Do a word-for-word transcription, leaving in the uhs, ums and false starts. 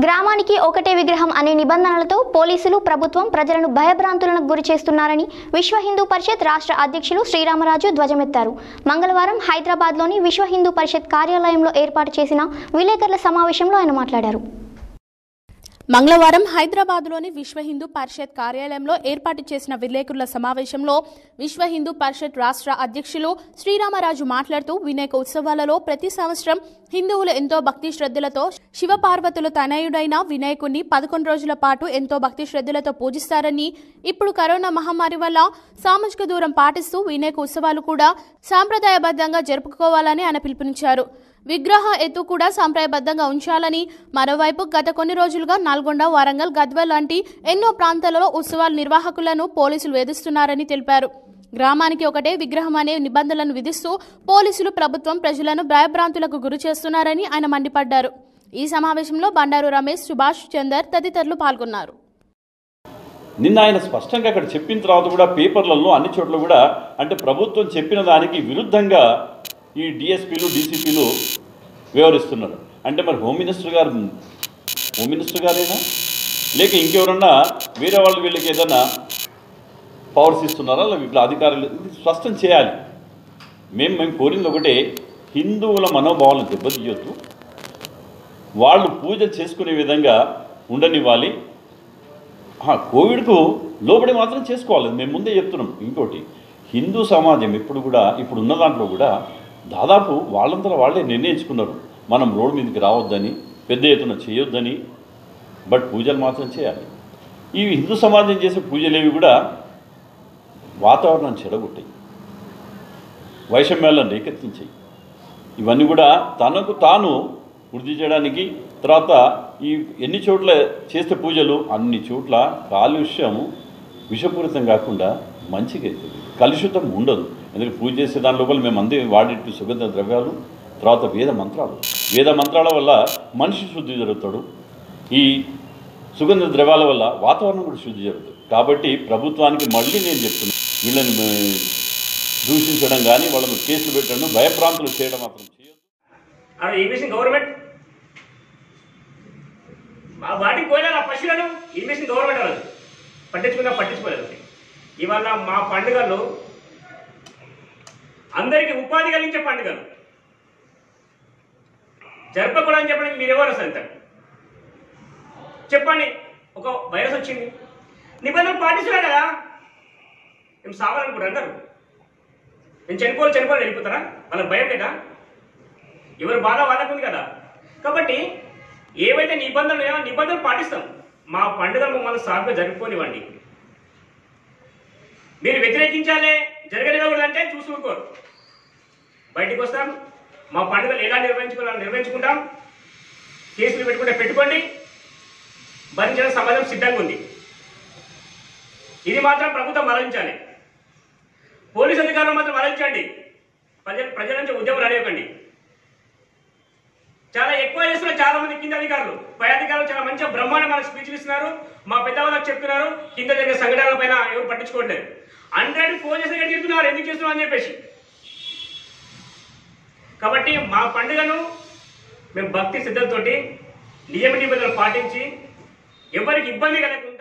గ్రామానికి ఒకటే విగ్రహం అనే నిబంధనలతో పోలీసులు ప్రభుత్వం ప్రజలను భయభ్రాంతులకు గురి చేస్తున్నారని విశ్వ హిందూ పరిషత్ రాష్ట్ర అధ్యక్షులు శ్రీరామరాజు ధ్వజమెత్తారు. మంగళవారం హైదరాబాద్లోని విశ్వ హిందూ పరిషత్ కార్యాలయంలో ఏర్పాటు చేసిన విలేకరుల సమావేశంలో ఆయన మాట్లాడారు. మంగళవారం హైదరాబాద్లోని విశ్వ హిందూ పరిషత్ కార్యాలయంలో ఏర్పాటు చేసిన విలేకరుల సమావేశంలో విశ్వ హిందూ పరిషత్ రాష్ట్ర అధ్యక్షులు శ్రీరామరాజు మాట్లాడుతూ వినాయక ఉత్సవాలలో ప్రతి సంవత్సరం హిందువులు ఎంతో భక్తి శ్రద్ధలతో శివపార్వతుల తనయుడైన వినాయకుడిని పదకొండు రోజుల పాటు ఎంతో భక్తి శ్రద్ధలతో పూజిస్తారని, ఇప్పుడు కరోనా మహమ్మారి వల్ల సామాజిక దూరం పాటిస్తూ వినాయక ఉత్సవాలు కూడా సాంప్రదాయబద్ధంగా జరుపుకోవాలని ఆయన పిలుపునిచ్చారు. విగ్రహ ఎత్తు కూడా సాంప్రదాయబద్ధంగా ఉంచాలని, మరోవైపు గత కొన్ని రోజులుగా నల్గొండ, వరంగల్, గద్వాల్ లాంటి ఎన్నో ప్రాంతాలలో ఉత్సవాల నిర్వాహకులను పోలీసులు వేధిస్తున్నారని తెలిపారు. గ్రామానికి ఒకటే విగ్రహం అనే నిబంధనలను విధిస్తూ పోలీసులు ప్రభుత్వం ప్రజలను భయభ్రాంతులకు గురి చేస్తున్నారని ఆయన మండిపడ్డారు. ఈ సమావేశంలో బండారు రమేష్, సుభాష్ చందర్ తదితరులు పాల్గొన్నారు. నిన్న ఆయన స్పష్టంగా అక్కడ చెప్పిన తర్వాత కూడా పేపర్లలో అన్ని చోట్ల కూడా అంటే ప్రభుత్వం చెప్పిన దానికి విరుద్ధంగా ఈ డిఎస్పీలు డీసీపీలు వ్యవహరిస్తున్నారు. అంటే మరి హోమ్ మినిస్టర్ గారు హోమ్ మినిస్టర్ గారేనా లేక ఇంకెవరన్నా వేరే వాళ్ళు వీళ్ళకి ఏదైనా పవర్స్ ఇస్తున్నారా, వీళ్ళ అధికారులు స్పష్టం చేయాలి. మేము మేము కోరింది ఒకటే, హిందువుల మనోభావాలను దెబ్బతీయొద్దు, వాళ్ళు పూజలు చేసుకునే విధంగా ఉండనివ్వాలి. కోవిడ్కు లోబడి మాత్రం చేసుకోవాలి, మేము ముందే చెప్తున్నాం. ఇంకోటి, హిందూ సమాజం ఇప్పుడు కూడా ఇప్పుడు ఉన్న దాంట్లో కూడా దాదాపు వాళ్ళంతా వాళ్ళే నిర్ణయించుకున్నారు మనం రోడ్డు మీదకి రావద్దని, పెద్ద ఎత్తున చేయొద్దని, బట్ పూజలు మాత్రం చేయాలి. ఈ హిందూ సమాజం చేసే పూజలేవి కూడా వాతావరణాన్ని చెడగొట్టాయి, వైషమ్యాలను రేకెత్తించాయి. ఇవన్నీ కూడా తనకు తాను వృద్ధి చేయడానికి, తర్వాత ఈ ఎన్ని చోట్ల చేసే పూజలు అన్ని చోట్ల కాలుష్యం విషపూరితం కాకుండా మంచిగా అవుతుంది, కలుషితం ఉండదు. ఎందుకంటే పూజ చేసే దాని లోపల మేము అందే వాడేట్టు సుగంధ ద్రవ్యాలు, తర్వాత వేద మంత్రాలు వేద మంత్రాల వల్ల మనిషి శుద్ధి జరుగుతాడు, ఈ సుగంధ ద్రవ్యాల వల్ల వాతావరణం కూడా శుద్ధి జరుగుతుంది. కాబట్టి ప్రభుత్వానికి మళ్ళీ నేను చెప్తున్నాను, వీళ్ళని దూషించడం కానీ వాళ్ళని కేసులు పెట్టడం, భయప్రాంతులు చేయడం మాత్రం చేయొద్దు. గవర్నమెంట్ వాటికి పోయినా ఆ పశువులను ఇన్వెస్టింగ్ గవర్నమెంట్ అవ్వదు, పట్టించుకున్నా పట్టించుకోలేదు. ఇవాళ మా పండుగలు అందరికీ ఉపాధి కలిగించే పండుగలు జరపకూడదని చెప్పడానికి మీరెవరు అసలు చెప్పండి. ఒక వైరస్ వచ్చింది, నిబంధనలు పాటిస్తున్నారు కదా, మేము సావాలనుకుంటారు అందరు. నేను చనిపోవాలి చనిపోవాలి వెళ్ళిపోతారా? వాళ్ళకి భయం లేదా? ఎవరు బాధ వాళ్ళకు ఉంది కదా. కాబట్టి ఏవైతే నిబంధనలు ఏమో నిబంధనలు పాటిస్తాం. మా పండుగలు మమ్మల్ని సాగుగా జరుపుకోనివ్వండి. మీరు వ్యతిరేకించాలే జరగనివ్వకూడదంటే చూసుకోరు, బయటికి వస్తాం. మా పండుగలు ఎలా నిర్వహించుకోవాలని నిర్వహించుకుంటాం. కేసులు పెట్టుకుంటే పెట్టుకోండి, భరించడం సమాజం సిద్ధంగా ఉంది. ఇది మాత్రం ప్రభుత్వం మరలించాలి. పోలీసు అధికారులు మాత్రం మరలించండి. ప్రజల ప్రజల నుంచి ఉద్యమం రానివ్వకండి. చాలా ఎక్కువ చేస్తున్నారు చాలా మంది కింద అధికారులు. పై అధికారులు చాలా మంచిగా బ్రహ్మాండమైన స్పీచ్లు ఇస్తున్నారు, మా పెద్దవాళ్ళకి చెప్తున్నారు, కింద జరిగే సంఘటనల పైన ఎవరు పట్టించుకోవట్లేదు. హండ్రెడ్ ఫోన్ చేసి ఎక్కడ తిరుగుతున్నారు, ఎందుకు చేస్తున్నారు అని చెప్పేసి. కాబట్టి మా పండుగను మేము భక్తి శ్రద్ధలతోటి నియమ నిబంధనలు పాటించి ఎవరికి ఇబ్బంది కలగకుండా